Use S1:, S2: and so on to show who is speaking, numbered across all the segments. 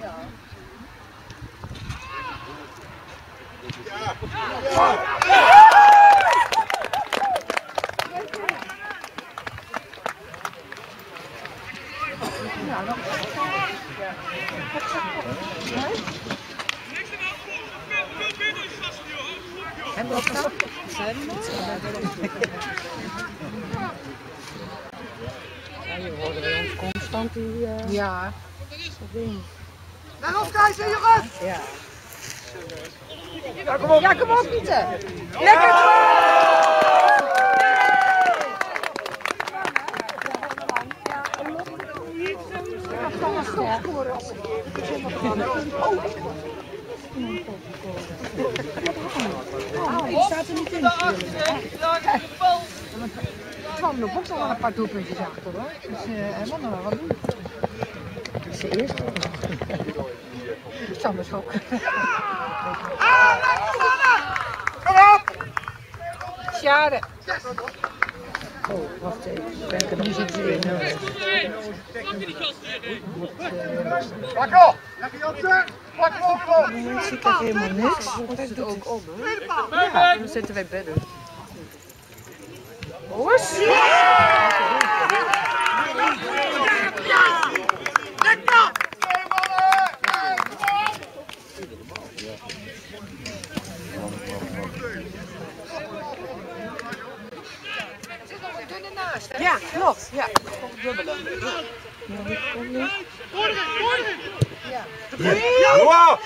S1: En wat dan? Ja, je hoorde bij ons constant die... Ja.
S2: Naar ons kijken, jongens!
S1: Ja.
S2: Ja, kom op!
S1: Ja, kom op, Pieter! Lekker! Ik sta er niet in. Twan loopt ook nog een paar doelpuntjes achter hoor. Dus hij moet nog wel wat doen. Dat is de eerste. Twan is ook.
S2: Kom op!
S1: Sjade. Oh, wacht even. Nu zit ze in.
S2: Pak op! Lekker Jansen! Pak hem op!
S1: Nu zie ik echt helemaal niks. Dat is het ook om, hè? Ja, dan zitten wij bedden. Hoes!
S2: Lekker!
S1: Ja, klopt. Ja, gewoon dubbele. Ja, die komt nu. Ja.
S2: Wow!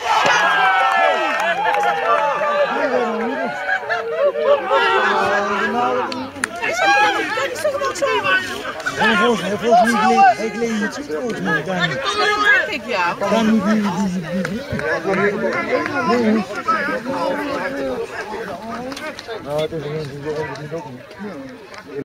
S3: Ik leen niet zo groot, maar dan niet.
S1: Ik ja.
S3: Dan niet. Nou, het is een ook niet.